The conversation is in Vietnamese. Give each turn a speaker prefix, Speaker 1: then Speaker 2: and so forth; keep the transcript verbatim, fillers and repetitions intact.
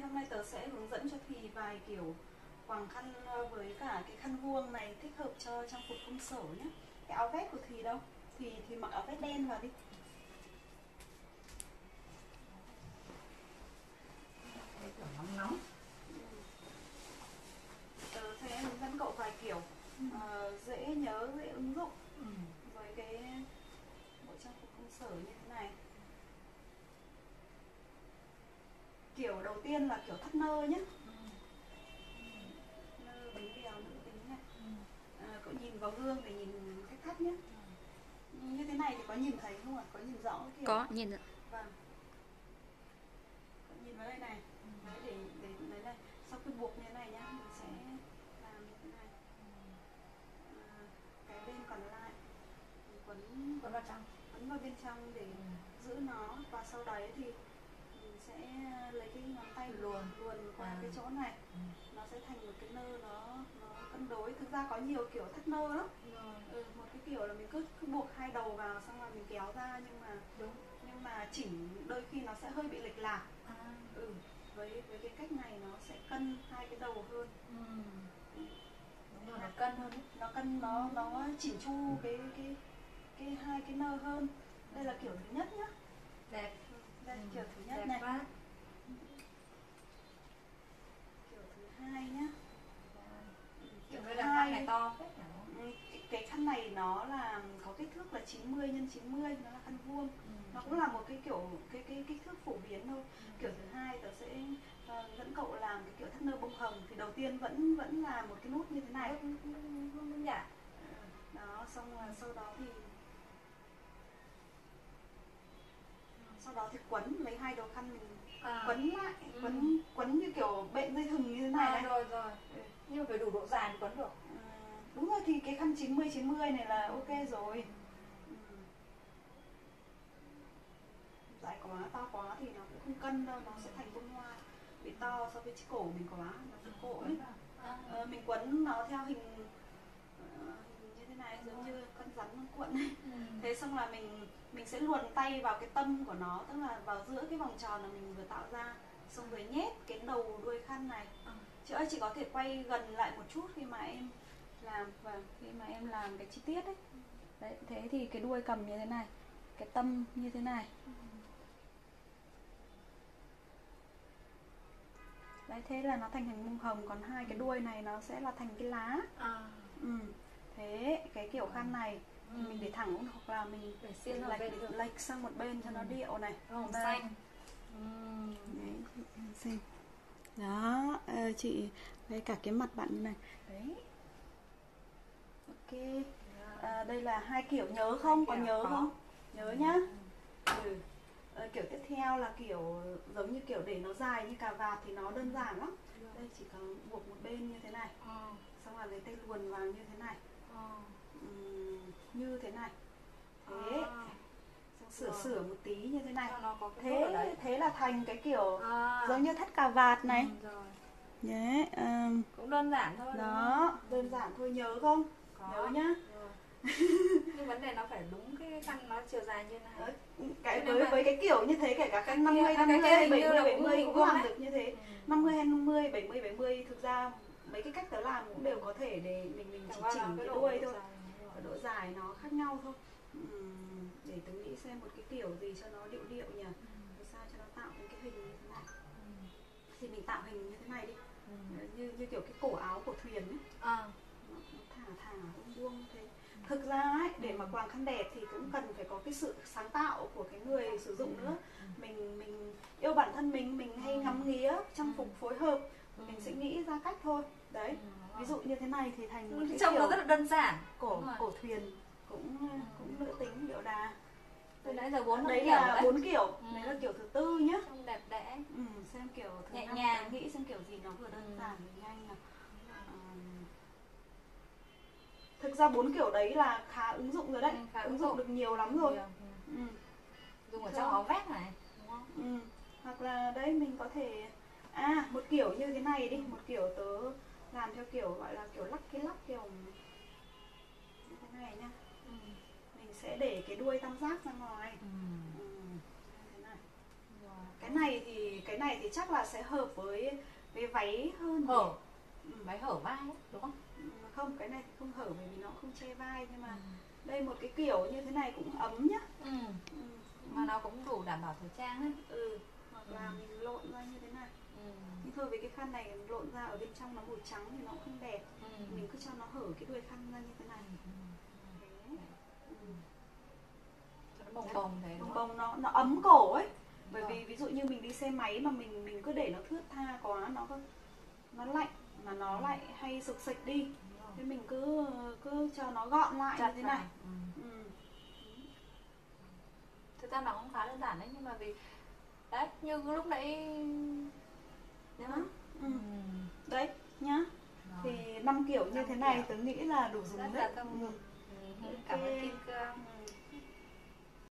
Speaker 1: hôm nay tớ sẽ hướng dẫn cho Thùy vài kiểu quàng khăn với cả cái khăn vuông này thích hợp cho trang phục công sở nhé. Cái áo vest của Thùy đâu? Thùy thì mặc áo vest đen vào đi.
Speaker 2: Cái kiểu nóng nóng.
Speaker 1: Tớ sẽ hướng dẫn cậu vài kiểu ừ. uh, dễ nhớ, dễ ứng dụng
Speaker 2: ừ.
Speaker 1: với cái bộ trang phục công sở như thế này. Kiểu đầu tiên là kiểu thắt nơ nhé.
Speaker 2: ừ.
Speaker 1: Nơ bánh bèo nữ tính này.
Speaker 2: ừ.
Speaker 1: À, cậu nhìn vào gương để nhìn cách thắt nhé. ừ. Như thế này thì có nhìn thấy không ạ? Có nhìn rõ kiểu?
Speaker 3: Có, nhìn ạ.
Speaker 1: Vâng. Cậu nhìn vào đây này.
Speaker 2: ừ.
Speaker 1: Đấy, để, để lấy này. Sau khi buộc như thế này nhá, mình sẽ làm như thế này. À, cái bên còn lại mình quấn
Speaker 2: Quấn vào trong.
Speaker 1: Quấn vào bên trong để ừ. giữ nó, và sau đấy thì mình sẽ lấy cái ngón tay luồn luồn qua à. cái chỗ này. ừ. Nó sẽ thành một cái nơ nó nó cân đối. Thực ra có nhiều kiểu thắt nơ lắm. ừ, một cái kiểu là mình cứ cứ buộc hai đầu vào xong rồi mình kéo ra, nhưng mà
Speaker 2: đúng
Speaker 1: nhưng mà chỉnh đôi khi nó sẽ hơi bị lệch lạc.
Speaker 2: à.
Speaker 1: ừ với với cái cách này nó sẽ cân hai cái đầu hơn.
Speaker 2: ừ. Đúng rồi, nó cân hơn ấy.
Speaker 1: Nó cân nó nó chỉnh chu cái cái cái hai cái nơ hơn. Đây là kiểu thứ nhất nhá.
Speaker 2: Đẹp.
Speaker 1: Đây
Speaker 2: ừ.
Speaker 1: kiểu thứ nhất
Speaker 2: Đẹp
Speaker 1: này.
Speaker 2: quá.
Speaker 1: Kiểu thứ hai nhá.
Speaker 2: Kiểu đây là khăn này to phết nhỉ?
Speaker 1: Cái, cái khăn này nó là có kích thước là chín mươi nhân chín mươi, nó là khăn vuông.
Speaker 2: ừ.
Speaker 1: Nó cũng là một cái kiểu cái cái kích thước phổ biến thôi. ừ. Kiểu thứ hai tớ sẽ uh, dẫn cậu làm cái kiểu thắt nơ bông hồng. Thì đầu tiên vẫn vẫn là một cái nút như thế này.
Speaker 2: Không dạ.
Speaker 1: Đó, xong là sau đó thì sau đó thì quấn lấy hai đầu khăn mình à. quấn lại, ừ. quấn quấn như kiểu bện dây thừng như thế này.
Speaker 2: À,
Speaker 1: này.
Speaker 2: rồi rồi. Ừ. Nhưng mà phải đủ độ dài thì quấn được.
Speaker 1: À, đúng rồi, thì cái khăn chín mươi chín mươi này là ok rồi. ừ. Dài quá, to quá thì nó cũng không cân đâu, nó sẽ thành bông hoa. Bị to so với chiếc cổ mình quá, nó sẽ cộ ấy. À, mình quấn nó theo hình như thế này, giống như con rắn con cuộn ấy. ừ. Thế xong là mình mình sẽ luồn tay vào cái tâm của nó, tức là vào giữa cái vòng tròn mà mình vừa tạo ra, xong rồi nhét cái đầu đuôi khăn này. ừ. Chị ơi, chị có thể quay gần lại một chút khi mà em làm, và khi mà em làm cái chi tiết ấy. Đấy, thế thì cái đuôi cầm như thế này, cái tâm như thế này. ừ. Đấy, thế là nó thành hình bông hồng, còn hai cái đuôi này nó sẽ là thành cái lá.
Speaker 2: à.
Speaker 1: ừ. Thế cái kiểu khăn này ừ. mình để thẳng, hoặc là mình
Speaker 2: để xiên lệch,
Speaker 1: lệch, lệch sang một bên cho ừ. nó điệu này.
Speaker 2: Hồng xanh.
Speaker 1: ừ. Đấy, xinh. Đó, ờ, chị với cả cái mặt bạn như này. Đấy. Ok. À, đây là hai kiểu, nhớ không? Có nhớ có. không? Nhớ nhá. ừ. À, kiểu tiếp theo là kiểu giống như kiểu để nó dài như cà vạt thì nó đơn giản lắm. Đây chỉ cần buộc một bên như thế này. ừ. Xong rồi lấy tay luồn vào như thế này. ừ. Uhm, như thế này. Thế. À. Xong sửa rồi. sửa một tí như thế này.
Speaker 2: Nó có
Speaker 1: thế thế là thành cái kiểu
Speaker 2: à.
Speaker 1: giống như thắt cà vạt này.
Speaker 2: ừ, rồi.
Speaker 1: Đấy, um,
Speaker 2: cũng đơn giản thôi.
Speaker 1: Đó, đơn giản thôi, nhớ không?
Speaker 2: Có.
Speaker 1: Nhớ nhá.
Speaker 2: Nhưng vấn đề nó phải đúng cái khăn nó chiều dài như này.
Speaker 1: Đấy, cái với với cái kiểu như thế, kể cả khăn năm mươi năm mươi hay bảy mươi bảy mươi cũng làm được như thế. ừ. năm mươi hay năm mươi, bảy mươi bảy mươi, thực ra mấy cái cách tớ làm cũng đều có thể, để mình mình chỉ chỉnh cái đuôi thôi. Và độ dài nó khác nhau thôi. uhm, Để tớ nghĩ xem một cái kiểu gì cho nó điệu điệu nhỉ. ừ. Sao cho nó tạo một cái hình như thế này. ừ. Thì mình tạo hình như thế này đi. ừ. như như kiểu cái cổ áo của thuyền ấy.
Speaker 2: à.
Speaker 1: nó, nó thả thả buông buông thế. Thực ra ấy, để mà quàng khăn đẹp thì cũng cần phải có cái sự sáng tạo của cái người sử dụng nữa. Mình mình yêu bản thân mình, mình hay ngắm nghía trang phục phối hợp, mình sẽ nghĩ ra cách thôi. Đấy, ví dụ như thế này thì thành một cái
Speaker 2: trông
Speaker 1: kiểu
Speaker 2: nó rất là đơn giản.
Speaker 1: cổ cổ thuyền, cũng cũng nữ tính điệu đà.
Speaker 2: Từ nãy giờ bốn
Speaker 1: đấy
Speaker 2: kiểu
Speaker 1: là bốn
Speaker 2: đấy.
Speaker 1: kiểu.
Speaker 2: ừ.
Speaker 1: Đấy là kiểu thứ tư nhá.
Speaker 2: Trông đẹp đẽ.
Speaker 1: ừ, xem kiểu thứ
Speaker 2: nhẹ
Speaker 1: năm
Speaker 2: nhàng,
Speaker 1: nghĩ xem kiểu gì nó vừa đơn
Speaker 2: ừ.
Speaker 1: giản vừa nhanh nào. Thực ra bốn kiểu đấy là khá ứng dụng rồi đấy. ừ, khá ứng dụng, dụng được nhiều lắm rồi. ừ. Ừ.
Speaker 2: Dùng ở trong áo vest này, đúng không?
Speaker 1: ừ. Hoặc là đây mình có thể à một kiểu như thế này đi. Một kiểu tớ làm theo kiểu gọi là kiểu lắc cái lắc kiểu như thế này nhá. ừ. Mình sẽ để cái đuôi tam giác ra ngoài.
Speaker 2: ừ.
Speaker 1: ừ. Thế này.
Speaker 2: Rồi.
Speaker 1: Cái này thì cái này thì chắc là sẽ hợp với với váy hơn.
Speaker 2: Hở.
Speaker 1: Ừ.
Speaker 2: Váy hở vai ấy, đúng không?
Speaker 1: Không, cái này thì không hở bởi vì nó không che vai, nhưng mà
Speaker 2: Ừ.
Speaker 1: đây một cái kiểu như thế này cũng ấm nhá.
Speaker 2: Ừ.
Speaker 1: Ừ.
Speaker 2: Mà nó cũng đủ đảm bảo thời trang ấy.
Speaker 1: Ừ. Hoặc là
Speaker 2: Ừ.
Speaker 1: mình lộn ra như thế này.
Speaker 2: Ừ.
Speaker 1: Nhưng thôi với cái khăn này lộn ra ở bên trong nó màu trắng thì nó cũng không đẹp.
Speaker 2: Ừ.
Speaker 1: Mình cứ cho nó hở cái đuôi khăn ra như thế này.
Speaker 2: Ừ.
Speaker 1: Thế. Ừ.
Speaker 2: Cho nó bồng bồng thế đúng
Speaker 1: Bồng
Speaker 2: không?
Speaker 1: bồng nó nó ấm cổ ấy. Bởi
Speaker 2: Rồi.
Speaker 1: vì ví dụ như mình đi xe máy mà mình mình cứ để nó thướt tha quá, nó nó lạnh mà nó lại hay sực sịch đi. Thế mình cứ cứ cho nó gọn lại
Speaker 2: Chặt
Speaker 1: như thế này.
Speaker 2: Ừ.
Speaker 1: Ừ.
Speaker 2: Thực ra nó cũng khá đơn giản đấy, nhưng mà vì đấy như lúc nãy
Speaker 1: Đó.
Speaker 2: Ừ.
Speaker 1: Ừ. Đấy nhá.
Speaker 2: Rồi.
Speaker 1: Thì năm kiểu như
Speaker 2: Năm
Speaker 1: thế này
Speaker 2: kiểu.
Speaker 1: tớ nghĩ là đủ dùng
Speaker 2: Rất
Speaker 1: đấy.
Speaker 2: là thông
Speaker 1: Ừ.
Speaker 2: dụng. Ừ. Cảm ơn Kim Cương.
Speaker 1: Ừ.